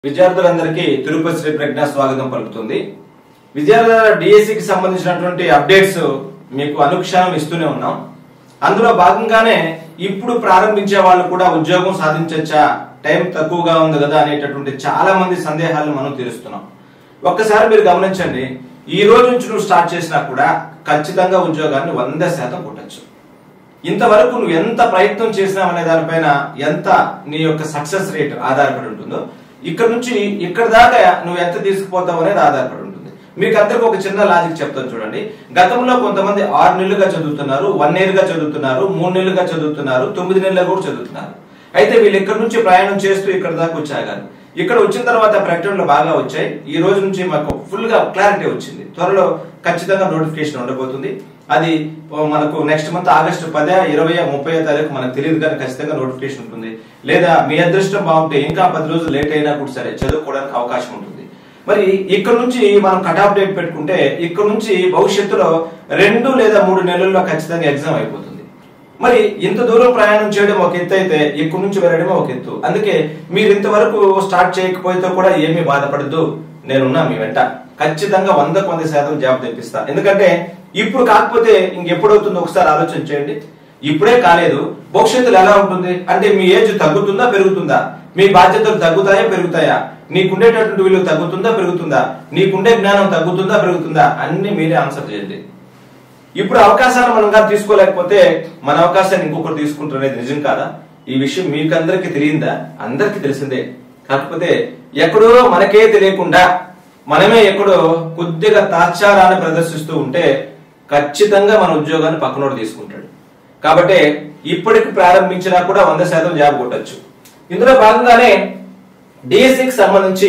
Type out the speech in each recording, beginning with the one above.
విద్యార్థులందరికీ తిరుపతి శ్రీ ప్రజ్ఞ స్వాగతం పలుకుతుంది. విద్యార్థుల డిఎస్సికి సంబంధించినటువంటి అప్డేట్స్ మీకు అనుక్షణం ఇస్తూనే ఉన్నాం. అందులో భాగంగానే ఇప్పుడు ప్రారంభించే వాళ్ళు కూడా ఉద్యోగం సాధించొచ్చా, టైం తక్కువగా ఉంది కదా అనేటటువంటి చాలా మంది సందేహాలను మనం తీరుస్తున్నాం. ఒక్కసారి మీరు గమనించండి, ఈ రోజు నుంచి నువ్వు స్టార్ట్ చేసినా కూడా ఖచ్చితంగా ఉద్యోగాన్ని 100% కొట్టచ్చు. ఇంతవరకు నువ్వు ఎంత ప్రయత్నం చేసినావు అనే దానిపైన ఎంత నీ యొక్క సక్సెస్ రేట్ ఆధారపడి ఉంటుందో, ఇక్కడ నుంచి ఇక్కడ దాకా నువ్వు ఎంత తీసుకుపోతావు అనేది ఆధారపడి ఉంటుంది. మీకు అందరికి ఒక చిన్న లాజిక్ చెప్తాను చూడండి. గతంలో కొంతమంది 6 నెలలుగా చదువుతున్నారు, 1 year గా చదువుతున్నారు, 3 నెలలుగా చదువుతున్నారు, 9 నెలలుగా కూడా చదువుతున్నారు. అయితే వీళ్ళు ఇక్కడ నుంచి ప్రయాణం చేస్తూ ఇక్కడ దాకా వచ్చాగారు. ఇక్కడ వచ్చిన తర్వాత ప్రకటనలు బాగా వచ్చాయి. ఈ రోజు నుంచి మాకు ఫుల్ గా క్లారిటీ వచ్చింది. త్వరలో ఖచ్చితంగా నోటిఫికేషన్ ఉండబోతుంది. అది మనకు నెక్స్ట్ మంత్ ఆగస్టు 10, 20, 30 తారీఖు మనకు తెలియదు, కానీ ఖచ్చితంగా నోటిఫికేషన్ ఉంటుంది. లేదా మీ అదృష్టం బాగుంటే ఇంకా 10 రోజులు లేట్ అయినా కూడా సరే చదువుకోవడానికి అవకాశం ఉంటుంది. మరి ఇక్కడ నుంచి మనం కట్ ఆఫ్ డేట్ పెట్టుకుంటే ఇక్కడ నుంచి భవిష్యత్తులో 2 లేదా 3 నెలల్లో ఖచ్చితంగా ఎగ్జామ్ అయిపోతుంది. మరి ఇంత దూరం ప్రయాణం చేయడం ఒక ఎత్తు అయితే ఇక్కడ నుంచి వెళ్ళడమే ఒక ఎత్తు. అందుకే మీరు ఇంతవరకు స్టార్ట్ చేయకపోతే కూడా ఏమీ బాధపడద్దు, నేనున్నా మీ వెంట. ఖచ్చితంగా 100% జాబ్ తెప్పిస్తా. ఎందుకంటే ఇప్పుడు కాకపోతే ఇంకెప్పుడవుతుందో ఒకసారి ఆలోచన చేయండి. ఇప్పుడే కాలేదు, భవిష్యత్తులో ఎలా ఉంటుంది అంటే మీ ఏజ్ తగ్గుతుందా పెరుగుతుందా, మీ బాధ్యతలు తగ్గుతాయా పెరుగుతాయా, నీకుండేటటువంటి విలువ తగ్గుతుందా పెరుగుతుందా, నీకుండే జ్ఞానం తగ్గుతుందా పెరుగుతుందా, అన్ని మీరే ఆన్సర్ చేయండి. ఇప్పుడు అవకాశాన్ని మనం కానీ తీసుకోలేకపోతే మన అవకాశాన్ని ఇంకొకరు తీసుకుంటారు అనేది నిజం కాదా? ఈ విషయం మీకందరికి తెలియందా? అందరికి తెలిసిందే. కాకపోతే ఎక్కడో మనకే తెలియకుండా మనమే ఎక్కడో కొద్దిగా తాత్సారాన్ని ప్రదర్శిస్తూ ఉంటే ఖచ్చితంగా మన ఉద్యోగాన్ని పక్కనోడు తీసుకుంటాడు. కాబట్టి ఇప్పటికి ప్రారంభించినా కూడా 100% జాబ్ కొట్టచ్చు. ఇందులో భాగంగానే డిఎస్సికి సంబంధించి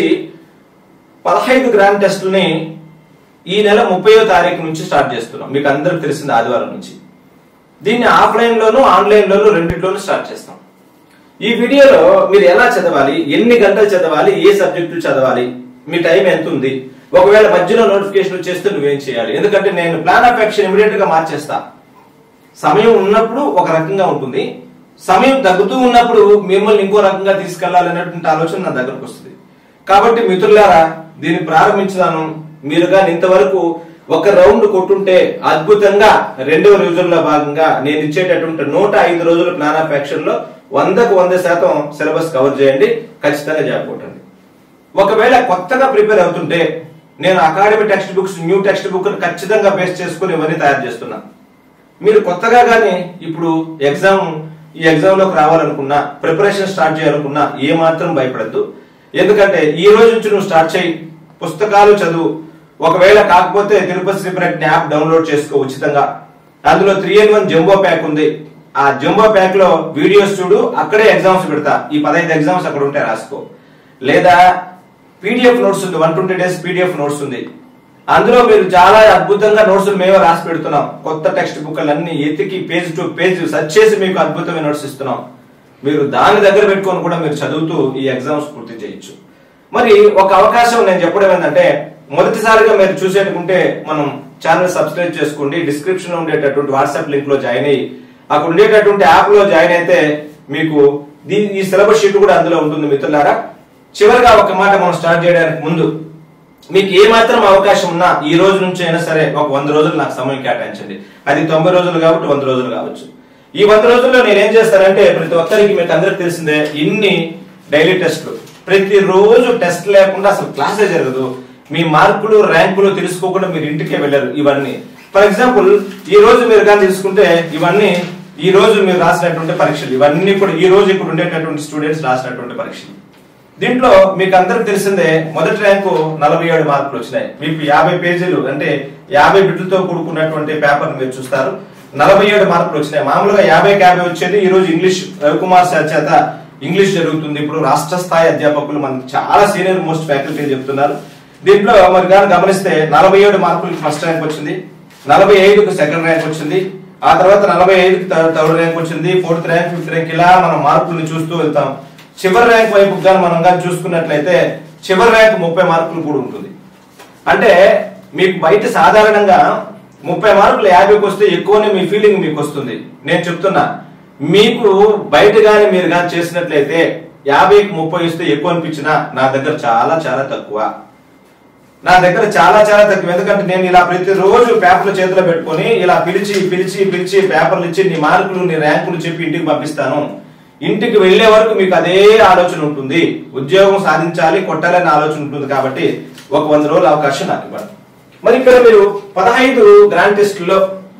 15 గ్రాండ్ టెస్టులని ఈ నెల 30వ తారీఖు నుంచి స్టార్ట్ చేస్తున్నాం. మీకు అందరికి తెలిసింది ఆదివారం నుంచి. దీన్ని ఆఫ్లైన్ లోను ఆన్లైన్ లోను రెండింటిలోనూ స్టార్ట్ చేస్తాం. ఈ వీడియోలో మీరు ఎలా చదవాలి, ఎన్ని గంటలు చదవాలి, ఏ సబ్జెక్టులు చదవాలి, మీ టైం ఎంత ఉంది, ఒకవేళ మధ్యలో నోటిఫికేషన్ వచ్చేస్తే నువ్వేం చేయాలి. ఎందుకంటే నేను ప్లాన్ ఆఫ్ యాక్షన్ ఇమీడియట్ గా మార్చేస్తా. సమయం ఉన్నప్పుడు ఒక రకంగా ఉంటుంది, సమయం తగ్గుతూ ఉన్నప్పుడు మిమ్మల్ని ఇంకో రకంగా తీసుకెళ్లాలనేటువంటి ఆలోచన నా దగ్గరకు వస్తుంది. కాబట్టి మిత్రులారా, దీన్ని ప్రారంభించుదాను. మీరు కానీ ఇంతవరకు ఒక రౌండ్ కొట్టుంటే అద్భుతంగా 2వ రివిజన్ లో భాగంగా నేను ఇచ్చేటటువంటి 105 రోజుల ప్లాన్ ఆఫ్ యాక్షన్ లో 100% సిలబస్ కవర్ చేయండి. ఖచ్చితంగా జాబ్ కొట్టండి. ఒకవేళ కొత్తగా ప్రిపేర్ అవుతుంటే నేను academic text books, new text book ఖచ్చితంగా బేస్ చేసుకుని ఇవన్నీ తయారు చేస్తున్నా. మీరు కొత్తగా కానీ ఇప్పుడు ఈ ఎగ్జామ్ లోకి రావాలనుకున్నా, ప్రిపరేషన్ స్టార్ట్ చేయాలనుకున్నా ఏ మాత్రం భయపడద్దు. ఎందుకంటే ఈ రోజు నుంచి నువ్వు స్టార్ట్ చేయి, పుస్తకాలు చదువు. ఒకవేళ కాకపోతే తిరుపతి శ్రీ ప్రజ్ఞ యాప్ డౌన్లోడ్ చేసుకో ఉచితంగా. అందులో 3-in-1 జంబో ప్యాక్ ఉంది. ఆ జంబో ప్యాక్ లో వీడియోస్ చూడు, అక్కడే ఎగ్జామ్స్ పెడతా. ఈ 15 ఎగ్జామ్స్ అక్కడ ఉంటే రాసుకో. లేదా PDF నోట్స్ ఉంది, 120 days PDF నోట్స్ ఉంది. అందులో మీరు చాలా అద్భుతంగా నోట్స్ మేమే రాసి పెడుతున్నాం. కొత్త టెక్స్ట్ బుక్లన్నీ ఎతికి పేజ్ టు పేజ్ సెర్చ్ చేసి మీకు అద్భుతమైన నోట్స్ ఇస్తున్నాం. మీరు దాని దగ్గర పెట్టుకొని కూడా మీరు చదువుతూ ఈ ఎగ్జామ్స్ పూర్తి చేయొచ్చు. మరి ఒక అవకాశం నేను చెప్పడం ఏంటంటే, మొదటిసారిగా మీరు చూసేటుకుంటే మనం ఛానల్ సబ్స్క్రైబ్ చేసుకోండి. డిస్క్రిప్షన్ లో ఉండేటటువంటి వాట్సాప్ లింక్ లో జాయిన్ అయ్యి అక్కడ ఉండేటటువంటి యాప్ లో జాయిన్ అయితే మీకు ఈ సిలబస్ షీట్ కూడా అందులో ఉంటుంది. మిత్రులారా, చివరిగా ఒక మాట మనం స్టార్ట్ చేయడానికి ముందు మీకు ఏ మాత్రం అవకాశం ఉన్నా ఈ రోజు నుంచి అయినా సరే ఒక 100 రోజులు నాకు సమయం కేటాయించండి. అది 90 రోజులు కాబట్టి 100 రోజులు కావచ్చు. ఈ 100 రోజుల్లో నేనేం చేస్తానంటే, ప్రతి ఒక్కరికి మీకు అందరికి తెలిసిందే, ఇన్ని డైలీ టెస్టులు, ప్రతి రోజు టెస్ట్ లేకుండా అసలు క్లాసే జరగదు. మీ మార్కులు ర్యాంకులు తెలుసుకోకుండా మీరు ఇంటికే వెళ్ళరు. ఇవన్నీ ఫర్ ఎగ్జాంపుల్ ఈ రోజు మీరు కానీ తీసుకుంటే ఇవన్నీ ఈ రోజు మీరు రాసినటువంటి పరీక్షలు, ఇవన్నీ కూడా ఈ రోజు ఇక్కడ ఉండేటటువంటి స్టూడెంట్స్ రాసినటువంటి పరీక్షలు. దీంట్లో మీకు అందరికి తెలిసిందే, మొదటి ర్యాంకు 47 మార్కులు వచ్చినాయి. మీకు 50 పేజీలు అంటే 50 బిట్లతో కూడుకున్నటువంటి పేపర్ మీరు చూస్తారు. 47 మార్కులు వచ్చినాయి. మామూలుగా 50కి 50 వచ్చేది. ఈ రోజు ఇంగ్లీష్ రవికుమార్ సార్ చేత ఇంగ్లీష్ జరుగుతుంది. ఇప్పుడు రాష్ట్ర స్థాయి అధ్యాపకులు మనకి చాలా సీనియర్ మోస్ట్ ఫ్యాకల్టీ చెప్తున్నారు. దీంట్లో మరి కానీ గమనిస్తే 47 మార్కులకి ఫస్ట్ ర్యాంక్ వచ్చింది, 45కు సెకండ్ ర్యాంక్ వచ్చింది, ఆ తర్వాత 45కి థర్డ్ ర్యాంక్ వచ్చింది, 4th ర్యాంక్, 5th ర్యాంక్, ఇలా మనం మార్కుల్ని చూస్తూ వెళ్తాం. చివరి ర్యాంక్ వైపు కానీ మనం కానీ చూసుకున్నట్లయితే చివరి ర్యాంక్ 30 మార్కులు కూడా ఉంటుంది. అంటే మీకు బయట సాధారణంగా 30 మార్కులు 50కి వస్తే ఎక్కువనే మీ ఫీలింగ్ మీకు వస్తుంది. నేను చెప్తున్నా, మీకు బయట గాని మీరు కానీ చేసినట్లయితే 50కి 30 ఇస్తే ఎక్కువ అనిపించినా నా దగ్గర చాలా చాలా తక్కువ. నా దగ్గర చాలా చాలా తక్కువ. ఎందుకంటే నేను ఇలా ప్రతిరోజు పేపర్లు చేతిలో పెట్టుకొని ఇలా పిలిచి పిలిచి పిలిచి పేపర్లు ఇచ్చి నీ మార్కులు నీ ర్యాంకులు చెప్పి ఇంటికి పంపిస్తాను. ఇంటికి వెళ్లే వరకు మీకు అదే ఆలోచన ఉంటుంది, ఉద్యోగం సాధించాలి కొట్టాలని ఆలోచన ఉంటుంది. కాబట్టి ఒక 100 రోజుల అవకాశం నాకు ఇవ్వండి. మరి ఇక్కడ మీరు 15 గ్రాండ్ టెస్టుల్లో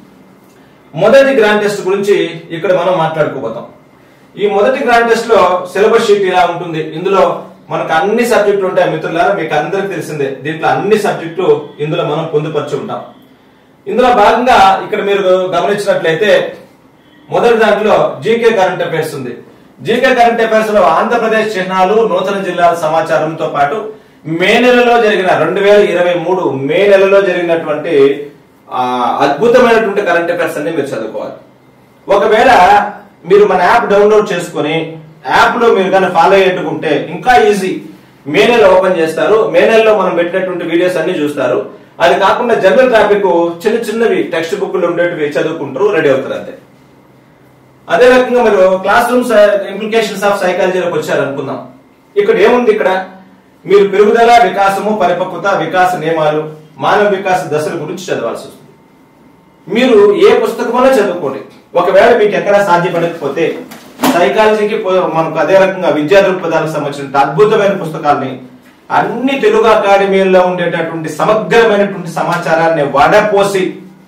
మొదటి గ్రాండ్ టెస్ట్ గురించి ఇక్కడ మనం మాట్లాడుకోబోతాం. ఈ మొదటి గ్రాండ్ టెస్ట్ లో సిలబస్ షీట్ ఇలా ఉంటుంది. ఇందులో మనకు అన్ని సబ్జెక్టులు ఉంటాయి మిత్రులారా, మీకు అందరికి తెలిసిందే. దీంట్లో అన్ని సబ్జెక్టులు ఇందులో మనం పొందుపరిచి ఉంటాం. ఇందులో భాగంగా ఇక్కడ మీరు గమనించినట్లయితే మొదటి దాంట్లో జీకే కరెంట్ అఫైర్స్ ఉంది. జీకే కరెంట్ అఫైర్స్ లో ఆంధ్రప్రదేశ్ చిహ్నాలు, నూతన జిల్లాల సమాచారంతో పాటు మే నెలలో జరిగిన 2023 మే నెలలో జరిగినటువంటి అద్భుతమైనటువంటి కరెంట్ అఫైర్స్ అన్ని మీరు చదువుకోవాలి. ఒకవేళ మీరు మన యాప్ డౌన్లోడ్ చేసుకుని యాప్ లో మీరు కానీ ఫాలో అయ్యేట్టుకుంటే ఇంకా ఈజీ. మే నెల ఓపెన్ చేస్తారు, మే నెలలో మనం పెట్టినటువంటి వీడియోస్ అన్ని చూస్తారు. అది కాకుండా జనరల్ టాపిక్ చిన్న చిన్నవి టెక్స్ట్ బుక్ లో ఉండేటివి చదువుకుంటారు, రెడీ అవుతారు అంతే. అదే రకంగా మీరు క్లాస్ రూమ్స్ ఇంప్లికేషన్స్ ఆఫ్ సైకాలజీలోకి వచ్చారు అనుకుందాం. ఇక్కడ ఏముంది, ఇక్కడ మీరు పెరుగుదల, వికాసము, పరిపక్వత, వికాస నియమాలు, మానవ వికాస దశల గురించి చదవాల్సి వస్తుంది. మీరు ఏ పుస్తకమైనా చదువుకోండి. ఒకవేళ మీకు ఎక్కడా సాధ్యపడకపోతే సైకాలజీకి మనకు అదే రకంగా విద్యా దృక్పథాలకు సంబంధించిన అద్భుతమైన పుస్తకాలని అన్ని తెలుగు అకాడమీలో ఉండేటటువంటి సమగ్రమైనటువంటి సమాచారాన్ని వడపోసి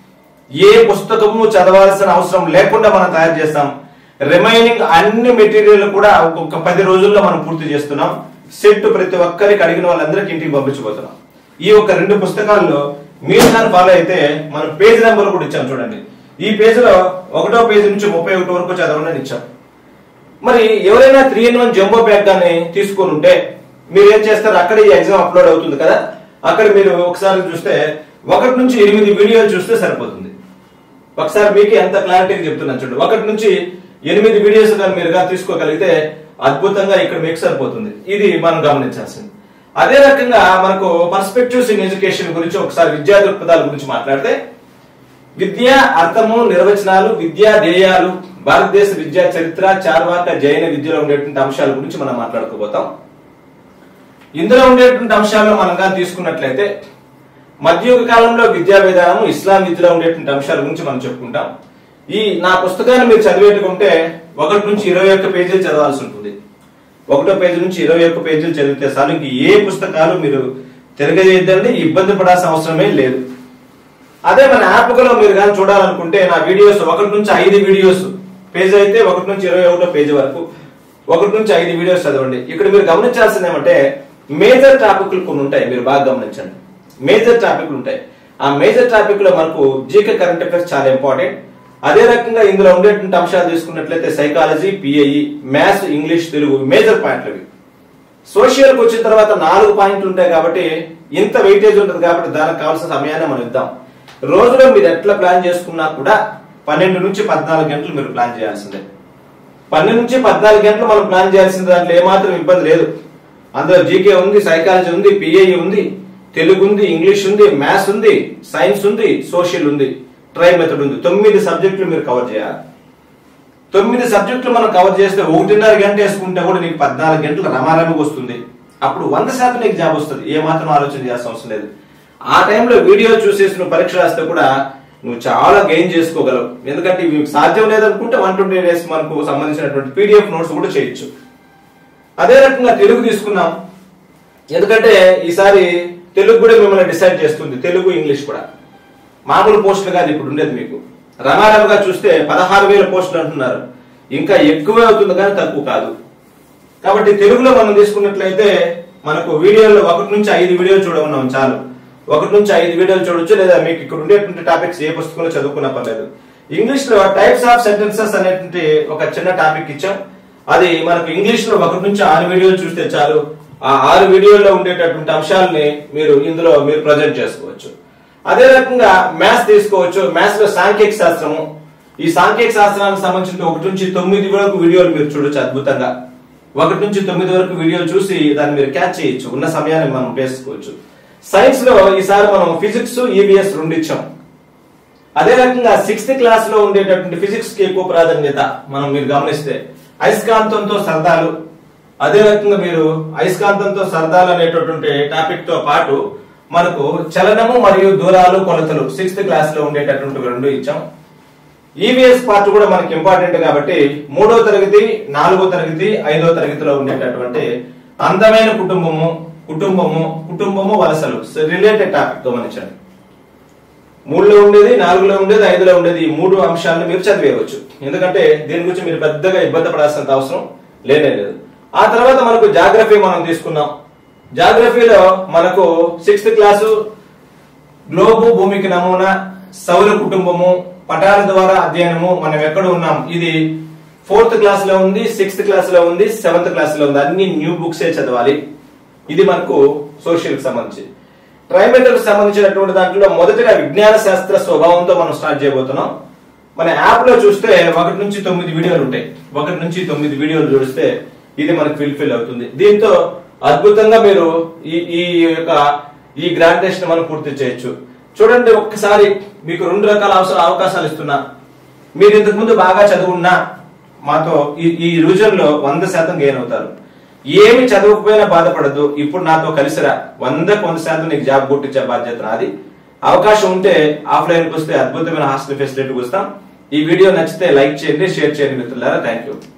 ఏ పుస్తకము చదవాల్సిన అవసరం లేకుండా మనం తయారు చేస్తాం. రిమైనింగ్ అన్ని మెటీరియల్ కూడా ఒక్కొక్క 10 రోజుల్లో మనం పూర్తి చేస్తున్నాం. సెట్ ప్రతి ఒక్కరికి అడిగిన వాళ్ళందరికీ ఇంటికి పంపించబోతున్నాం. ఈ ఒక 2 పుస్తకాల్లో మీరు దాన్ని ఫాలో అయితే మనం పేజ్ నెంబర్ కూడా ఇచ్చాం చూడండి. ఈ పేజ్ లో 1వ పేజ్ నుంచి 31 వరకు చదవని ఇచ్చాం. మరి ఎవరైనా 3-in-1 జంబో ప్యాక్ గాని తీసుకొని ఉంటే మీరు ఏం చేస్తారు, అక్కడ ఈ ఎగ్జామ్ అప్లోడ్ అవుతుంది కదా, అక్కడ మీరు ఒకసారి చూస్తే 1 నుంచి 8 వీడియోలు చూస్తే సరిపోతుంది. ఒకసారి మీకు ఎంత క్లారిటీగా చెప్తున్నాను చూడండి. 1 నుంచి 8 వీడియోస్ కానీ మీరు తీసుకోగలిగితే అద్భుతంగా ఇక్కడ మీకు సరిపోతుంది. ఇది మనం గమనించాల్సింది. అదే రకంగా మనకు పర్స్పెక్టివ్స్ ఇన్ ఎడ్యుకేషన్ గురించి ఒకసారి విద్యా దృక్పథాల గురించి మాట్లాడితే విద్యా అర్థము, నిర్వచనాలు, విద్యా ధ్యేయాలు, భారతదేశ విద్యా చరిత్ర, చార్వాక జైన విద్యలో ఉండేటువంటి అంశాల గురించి మనం మాట్లాడుకోబోతాం. ఇందులో ఉండేటువంటి అంశాలను మనం కానీ తీసుకున్నట్లయితే మధ్యయుగ కాలంలో విద్యా విధానము, ఇస్లాం విద్యలో ఉండేటువంటి అంశాల గురించి మనం చెప్పుకుంటాం. ఈ నా పుస్తకాన్ని మీరు చదివేట్టుకుంటే 1 నుంచి 21 పేజీలు చదవాల్సి ఉంటుంది. 1వ పేజీ నుంచి 21 పేజీలు చదివితే చాలు. ఇంక ఏ పుస్తకాలు మీరు తిరగజేద్దండి, ఇబ్బంది పడాల్సిన అవసరమే లేదు. అదే మన యాప్ లో మీరు కానీ చూడాలనుకుంటే నా వీడియోస్ 1 నుంచి 5 వీడియోస్ పేజ్ అయితే 1 నుంచి 21వ పేజీ వరకు 1 నుంచి 5 వీడియోస్ చదవండి. ఇక్కడ మీరు గమనించాల్సింది ఏమంటే మేజర్ టాపిక్లు కొన్ని ఉంటాయి, మీరు బాగా గమనించండి. మేజర్ టాపిక్లు ఉంటాయి. ఆ మేజర్ టాపిక్ లో మనకు జీకే కరెంట్ అఫైర్స్ చాలా ఇంపార్టెంట్. అదే రకంగా ఇందులో ఉండేటువంటి అంశాలు తీసుకున్నట్లయితే psychology, PIE, maths, English, Telugu major పాయింట్లు. సోషల్ కు వచ్చిన తర్వాత 4 పాయింట్లు ఉంటాయి కాబట్టి ఇంత వెయిటేజ్ ఉంటుంది. కాబట్టి దానికి కావాల్సిన సమయాన్ని మనం ఇద్దాం. రోజులో మీరు ఎట్లా ప్లాన్ చేసుకున్నా కూడా 12 నుంచి 14 గంటలు మీరు ప్లాన్ చేయాల్సిందే. 12 నుంచి 14 గంటలు మనం ప్లాన్ చేయాల్సింది. దాంట్లో ఏమాత్రం ఇబ్బంది లేదు. అందులో జీకే ఉంది, సైకాలజీ ఉంది, పిఐఈ ఉంది, తెలుగు ఉంది, ఇంగ్లీష్ ఉంది, మ్యాథ్స్ ఉంది, సైన్స్ ఉంది, సోషల్ ఉంది, ట్రై మెథడ్ ఉంది. 9 సబ్జెక్టులు మీరు కవర్ చేయాలి. 9 సబ్జెక్టులు మనం కవర్ చేస్తే 1.5 గంట వేసుకుంటే కూడా నీకు 14 గంటలు రమారమికి వస్తుంది. అప్పుడు 100% నీకు జాబ్ వస్తుంది. ఏ మాత్రం ఆలోచన చేయాల్సిన అవసరం లేదు. ఆ టైంలో వీడియో చూసేసి నువ్వు పరీక్ష రాస్తే కూడా నువ్వు చాలా గెయిన్ చేసుకోగలవు. ఎందుకంటే ఇవి సాధ్యం లేదనుకుంటే 120 డేస్ మనకు సంబంధించినటువంటి PDF నోట్స్ కూడా చేయొచ్చు. అదే రకంగా తెలుగు తీసుకున్నాం. ఎందుకంటే ఈసారి తెలుగు కూడా మిమ్మల్ని డిసైడ్ చేస్తుంది. తెలుగు, ఇంగ్లీష్ కూడా మామూలు పోస్టులు కాదు ఇప్పుడు ఉండేది. మీకు రమారమగా చూస్తే 16,000 పోస్టులు అంటున్నారు. ఇంకా ఎక్కువే అవుతుంది కానీ తక్కువ కాదు. కాబట్టి తెలుగులో మనం తీసుకున్నట్లయితే మనకు వీడియోలో 1 నుంచి 5 వీడియోలు చూడమన్నాం చాలు. 1 నుంచి 5 వీడియోలు చూడొచ్చు. లేదా మీకు ఇక్కడ ఉండేటువంటి టాపిక్స్ ఏ పుస్తకంలో చదువుకున్నా పర్లేదు. ఇంగ్లీష్ లో టైప్స్ ఆఫ్ సెంటెన్సెస్ అనేటువంటి ఒక చిన్న టాపిక్ ఇచ్చాం. అది మనకు ఇంగ్లీష్ లో 1 నుంచి 6 వీడియోలు చూస్తే చాలు. ఆ 6 వీడియోల్లో ఉండేటటువంటి అంశాలని మీరు ఇందులో మీరు ప్రజెంట్ చేసుకోవచ్చు. అదే రకంగా మ్యాథ్స్ తీసుకోవచ్చు. మ్యాథ్స్ లో సాంఖ్యక శాస్త్రము, ఈ సాంఖ్యక శాస్త్రానికి సంబంధించిన 1 నుంచి 9 వరకు వీడియోలు మీరు చూడొచ్చు. అద్భుతంగా 1 నుంచి 9 వరకు వీడియోలు చూసి దాన్ని మీరు క్యాచ్ చేయొచ్చు. ఉన్న సమయాన్ని మనం వేసుకోవచ్చు. సైన్స్ లో ఈసారి మనం ఫిజిక్స్, ఈవీఎస్ 2 ఇచ్చాం. అదే రకంగా 6th క్లాస్ లో ఉండేటటువంటి ఫిజిక్స్ కి ఎక్కువ ప్రాధాన్యత మనం మీరు గమనిస్తే అయస్కాంతంతో సరదాలు, అదే రకంగా మీరు అయస్కాంతంతో సరదాలు అనేటటువంటి టాపిక్ తో పాటు మనకు చలనము మరియు దూరాలు కొలతలు 6th క్లాస్ లో ఉండేటటువంటి 2 ఇచ్చాం. ఈవీఎస్ పార్ట్ కూడా మనకి ఇంపార్టెంట్ కాబట్టి 3వ తరగతి 4వ తరగతి 5వ తరగతిలో ఉండేటటువంటి అందమైన కుటుంబము వలసలు రిలేటెడ్ టాపిక్ గమనించండి. 3లో ఉండేది, 4లో ఉండేది, 5లో ఉండేది ఈ 3 అంశాలను మీరు చదివేయవచ్చు. ఎందుకంటే దీని గురించి మీరు పెద్దగా ఇబ్బంది పడాల్సినంత అవసరం లేదు. ఆ తర్వాత మనకు జాగ్రఫీ మనం తీసుకున్నాం. జాగ్రఫీలో మనకు 6th క్లాసు గ్లోబు భూమికి నమూనా, సౌర కుటుంబము, పటాల ద్వారా అధ్యయనము, మనం ఎక్కడ ఉన్నాం ఇది 4th క్లాస్ లో ఉంది, 6th క్లాస్ లో ఉంది, 7th క్లాస్ లో ఉంది. అన్ని న్యూ బుక్సే చదవాలి. ఇది మనకు సోషల్ కి సంబంధించి. ట్రైమెటర్ కి సంబంధించినటువంటి దాంట్లో మొదటిగా విజ్ఞాన శాస్త్ర స్వభావంతో మనం స్టార్ట్ చేయబోతున్నాం. మన యాప్ లో చూస్తే 1 నుంచి 9 వీడియోలు ఉంటాయి. 1 నుంచి 9 వీడియోలు చూస్తే ఇది మనకు ఫిల్ అవుతుంది. దీంతో అద్భుతంగా మీరు ఈ గ్రాడ్యుయేషన్ మనం పూర్తి చేయొచ్చు. చూడండి, ఒక్కసారి మీకు 2 రకాల అవకాశాలు ఇస్తున్నా. మీరు ఇంతకు ముందు బాగా చదువున్నా మాతో ఈ రివిజన్ లో 100% గెయిన్ అవుతారు. ఏమి చదవకపోయినా బాధపడద్దు. ఇప్పుడు నాతో కలిసిరా, 100% నీకు జాబ్ కొట్టించే బాధ్యత నాది. అవకాశం ఉంటే ఆఫ్లైన్ కి వస్తే అద్భుతమైన హాస్టల్ ఫెసిలిటీ వస్తాం. ఈ వీడియో నచ్చితే లైక్ చేయండి, షేర్ చేయండి మిత్రులారా. Thank you.